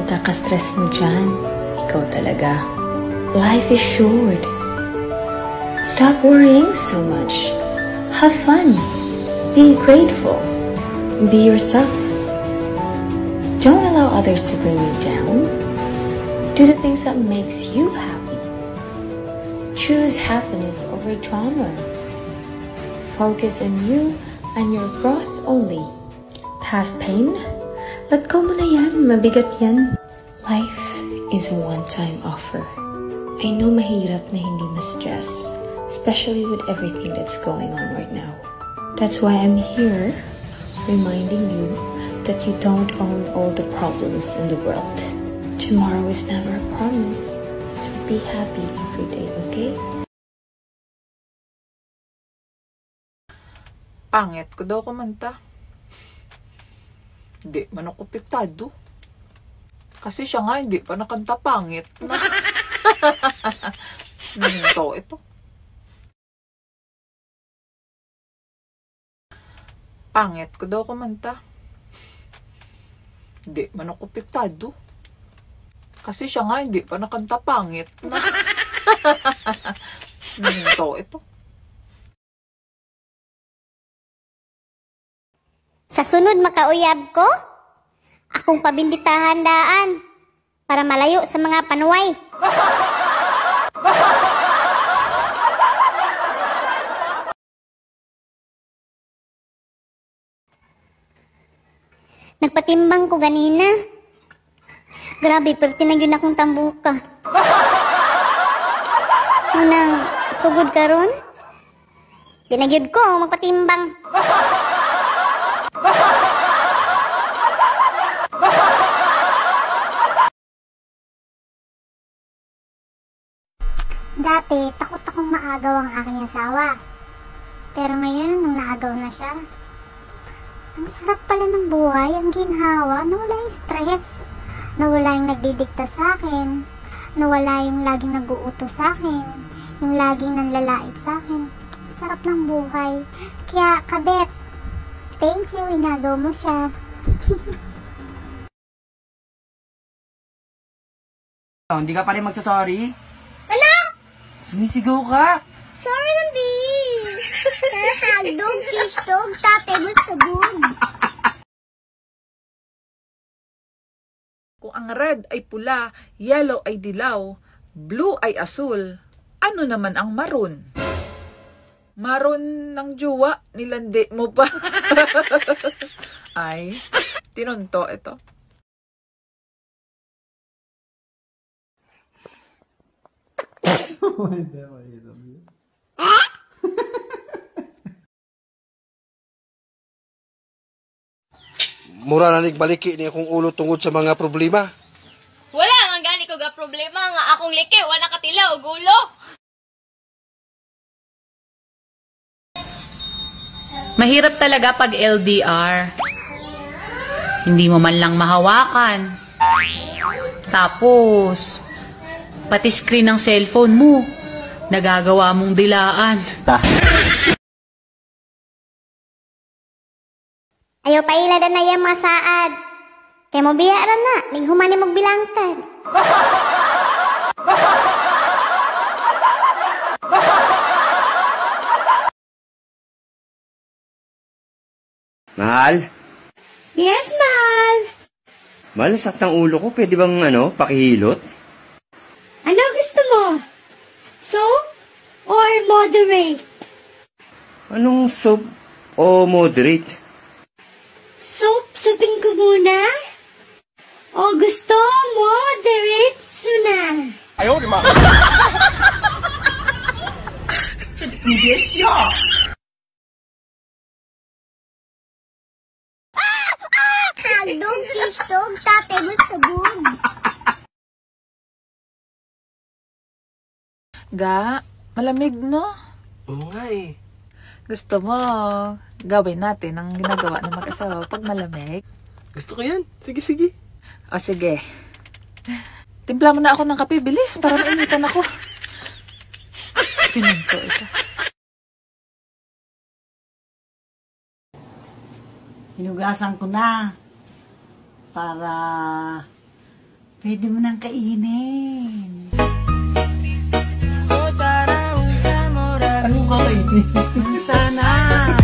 Kaka-stress mo dyan. Ikaw talaga. Life is short. Stop worrying so much. Have fun. Be grateful. Be yourself. Don't allow others to bring you down. Do the things that makes you happy. Choose happiness over drama. Focus on you and your growth only. Past pain? Let go mo na yan. Mabigat yan. Life is a one-time offer. I know mahirap na hindi ma-stress, especially with everything that's going on right now. That's why I'm here, reminding you that you don't own all the problems in the world. Tomorrow is never a promise, so be happy every day, okay? Pangit ko daw kumanta. Hindi man ako piktado. Kasi siya nga hindi pa nakanta pangit. Ito. Pangit ko daw kumanta. Hindi man ako piktado. Kasi siya nga hindi pa nakanta pangit. Ito. Sa sunod makauyab ko, akong pabinditahan daan para malayo sa mga panuway. Nagpatimbang ko ganina. Grabe, pero tinagyod akong tambuka. Unang sugod karon, tinagyod ko magpatimbang. Dati, takot akong maagaw ang aking asawa. Pero ngayon, nung naagaw na siya, ang sarap pala ng buhay, ang ginhawa, nawala yung stress, nawala yung nagdidikta sa akin, nawala yung laging nag-uutos sa akin, yung laging nanlalait sa akin. Sarap ng buhay. Kaya, kadet, thank you, inagaw mo siya. Hindi ka pa rin magsasorry? Ano? Sumisigaw ka? Sorry lang, babe. Hagdog, cheesedog, tatay mo sabog. Kung ang red ay pula, yellow ay dilaw, blue ay asul, ano naman ang maroon? Maroon ng juwa, nilandi mo pa. Ay, tinunto ito. Mura na baliki ni akong ulo tungod sa mga problema. Wala nga gani ko ga problema nga akong liki wala katila og ulo. Mahirap talaga pag LDR. Hindi mo man lang mahawakan. Tapos, pati screen ng cellphone mo, nagagawa mong dilaan. Ayaw pa iladan na yung mga saad. Kaya mo biyaran na, nighuman ni magbilangtad. Mahal? Yes, mahal. Mahal, saktang ulo ko. Pwede bang, pakihilot? Ano gusto mo? Soap or moderate? Anong soap o moderate? Soap, supin ko muna. O gusto, moderate suna. Ayaw, di ma. Hagdog, cheesedog, tatay mo sabog. Ga, malamig no? Oo nga eh. Gusto mo, gawin natin ang ginagawa ng mag-asawa pag malamig? Gusto ko yan. Sige, sige. O sige. Timpla mo na ako ng kape, bilis, para mainitan ako. Tinunto ito. Hinugasan ko na para Pwede mo nang kainin. Anong kakainin? Sana.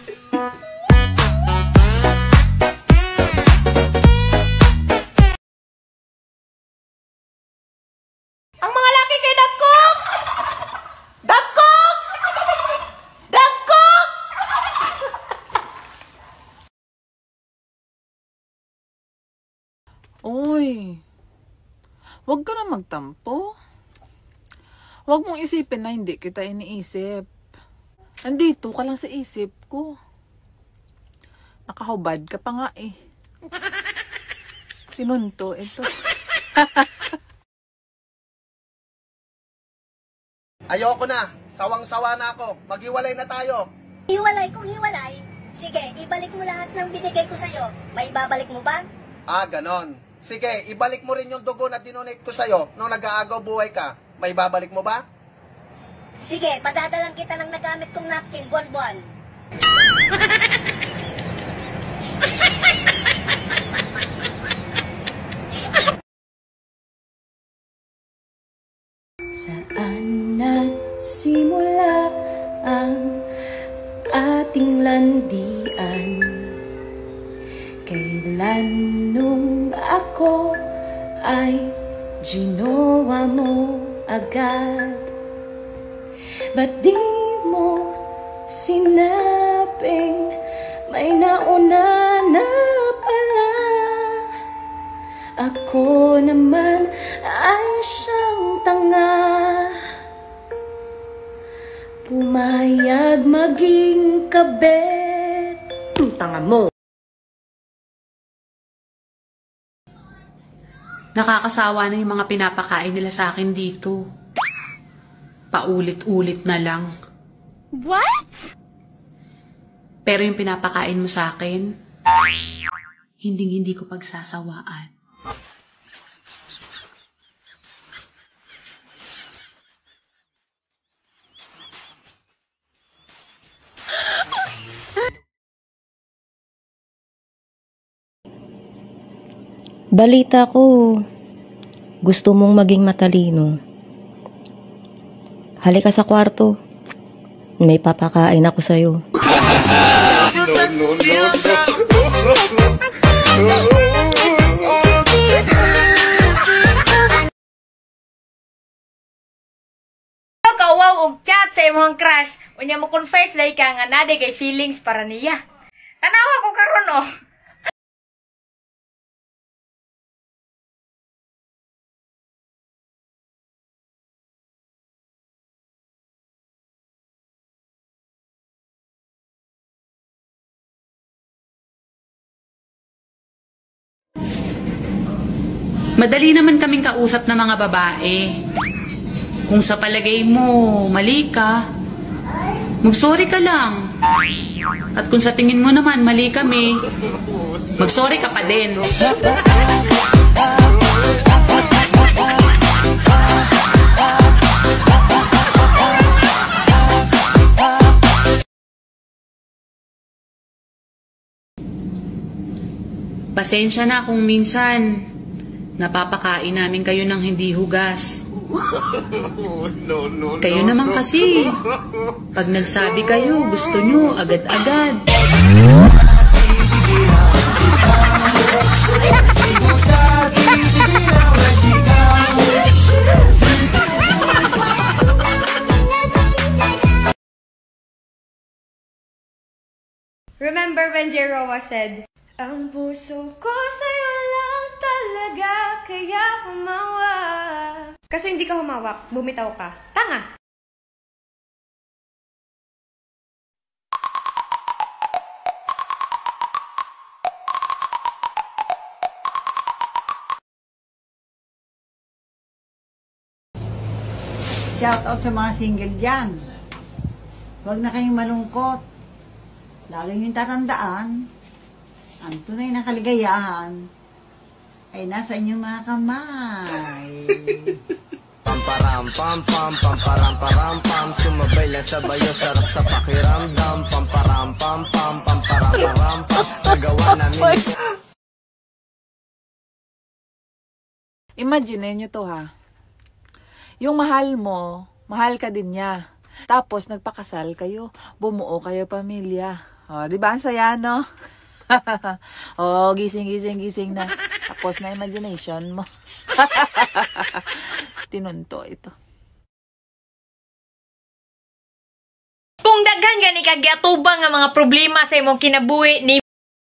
Ang mga laki kay Dagkok! Dagkok! Dagkok! Uy, wag ka na magtampo. Wag mong isipin na hindi kita iniisip. Andito ka lang sa isip ko. Nakahubad ka pa nga eh. Sinunto ito. Ayoko na. Sawang-sawa na ako. Maghiwalay na tayo. Hiwalay kung hiwalay. Sige, ibalik mo lahat ng binigay ko sa'yo. May babalik mo ba? Ah, ganon. Sige, ibalik mo rin yung dugo na dinonate ko sa'yo nung nag-aagaw buhay ka. May babalik mo ba? Sige, padadalang kita ng nagamit kong napkin buwan-buwan. Saan nagsimula ang ating landian? Kailan nung ako ay ginawa mo agad? Ba't di mo sinabing may nauna na pala? Ako naman ay siyang tanga, pumayag maging kabit. Tanga mo. Nakakasawa na yung mga pinapakain nila sa akin dito. Paulit-ulit na lang. What? Pero yung pinapakain mo sa akin, hindi ko pagsasawaan. Balita ko, gusto mong maging matalino. Halika sa kwarto. May papakain ako sa'yo. Kawaw og chat sa imong crush. Unya mo confess lay ka nga nade kay feelings para niya. Tanawa ko karon oh. Madali naman kaming kausap ng mga babae. Kung sa palagay mo, mali ka, mag-sorry ka lang. At kung sa tingin mo naman, mali kami, mag-sorry ka pa din. Pasensya na kung minsan napapakain namin kayo ng hindi hugas. Kayo naman kasi, pag nagsabi kayo, gusto nyo agad-agad. Remember when Jeroa said, ang puso ko sa'yo lang talaga, kaya humawak. Kasi hindi ka humawak, bumitaw ka. Tanga! Shout out sa mga single dyan. Huwag na kayong malungkot. Lalo yung tatandaan, ang tunay na kaligayahan ay nasa inyong mga kamay. Pamparam pam pam pamparam param pam, sumabay lang sa bayo, sarap sa pakiramdam. Pamparam pam pam pamparam param pam, nagawa namin Imagine nyo to ha. Yung mahal mo, mahal ka din niya. Tapos nagpakasal kayo, bumuo kayo pamilya. O, di ba ang saya, no? Oh, gising na. Tapos na imagination mo. Tinunto ito. Kung daghan gani kag giatubang nga mga problema sa imong kinabuhi ni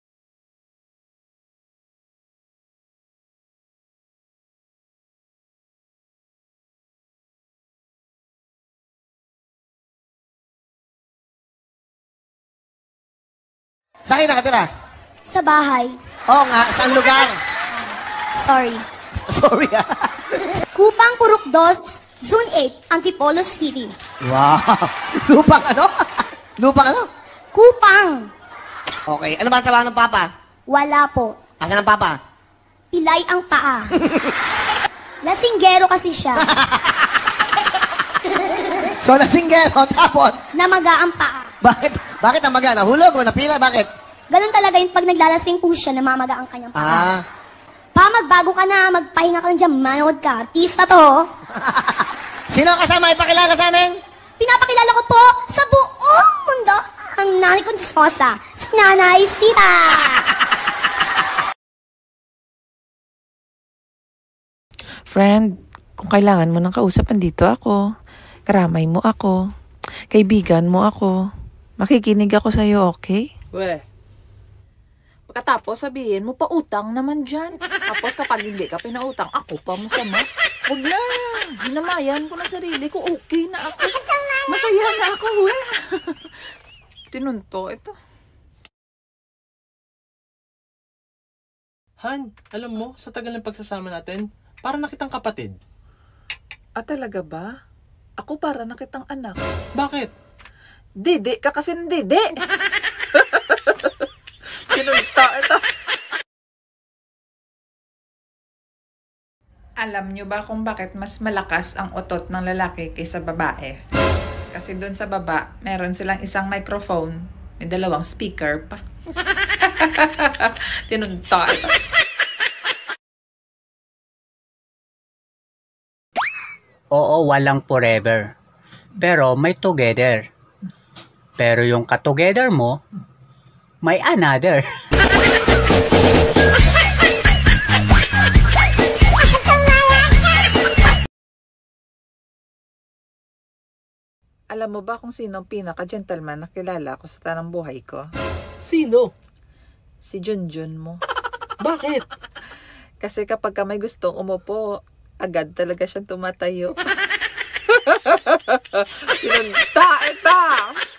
Saan kayo nakatira? Sa bahay. Oo nga, saan lugar? Sorry. Sorry ah. Kupang Purok 2, Zone 8, Antipolo City. Wow. Lupang ano? Lupang ano? Kupang. Okay, ano ba ang trabaho ng papa? Wala po. Asan ang papa? Pilay ang paa. Lasinggero kasi siya. So, lasinggero, tapos? Namaga ang paa. Bakit namaga? Nahulog o napila? Bakit? Ganun talaga yun pag naglalasing po siya, namamaga ang kanyang paa. Ah. Pa, magbago ka na, magpahinga ka lang dyan, manood ka. Artista to. Sino ang kasama? Ipakilala sa amin? Pinapakilala ko po sa buong mundo ang nanay kong disposa, si Nanay Sita. Friend, kung kailangan mo ng kausap, andito ako. Karamay mo ako. Kaibigan mo ako. Makikinig ako sa'yo, okay? Weh. Pagkatapos sabihin mo, pautang naman dyan. Tapos kapag hindi ka pinautang, ako pa masama. Huwag na. Hinamayan ko na sarili ko. Okay na ako. Masaya na ako. Tinunto ito. Han, alam mo, sa tagal ng pagsasama natin, para nakitang kapatid. Ah, talaga ba? Ako para nakitang anak. Bakit? Dede ka kasi ng dede. Tinunta ito. Alam nyo ba kung bakit mas malakas ang utot ng lalaki kaysa babae? Kasi doon sa baba, meron silang isang microphone, may 2 speaker pa. Tinunta ito. Oo, walang forever. Pero may together. Pero yung ka-together mo, may another. Alam mo ba kung sino ang pinaka-gentleman na kilala ko sa tanang buhay ko? Sino? Si Junjun mo. Bakit? Kasi kapag ka may gustong umupo, agad talaga siyang tumatayo. Sinunta ito!